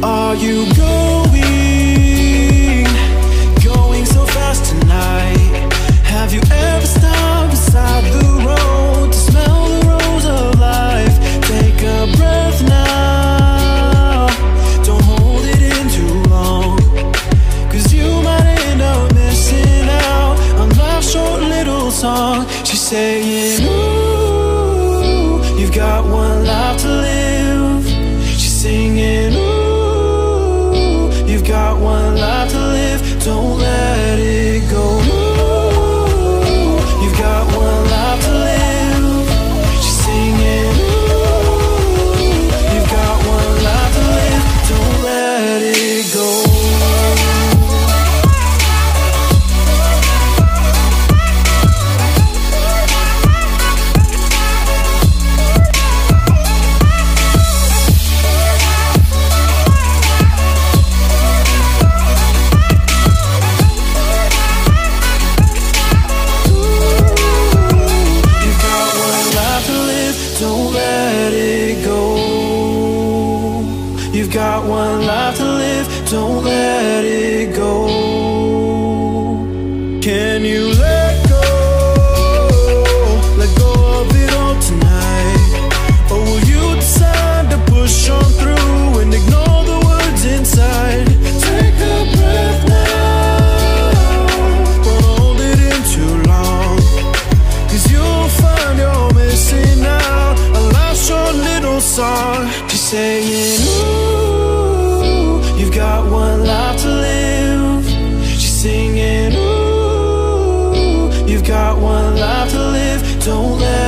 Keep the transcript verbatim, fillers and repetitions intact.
Are you going, going so fast tonight? Have you ever stopped beside the road to smell the rose of life? Take a breath now, don't hold it in too long, 'cause you might end up missing out on life's short little song. She's saying, ooh, you've got one life to live. She's singing, ooh, you've got one life to live. Don't let it go. Ooh, you've got one life to live. She's singing, ooh, you've got one life to live. Don't let it go. Got one life to live, don't let it go. Can you let go, let go of it all tonight? Or will you decide to push on through and ignore the words inside? Take a breath now, don't hold it in too long, 'cause you'll find you're missing out a life's short little song. She's saying, you've got one life to live. She's singing, ooh, you've got one life to live. Don't let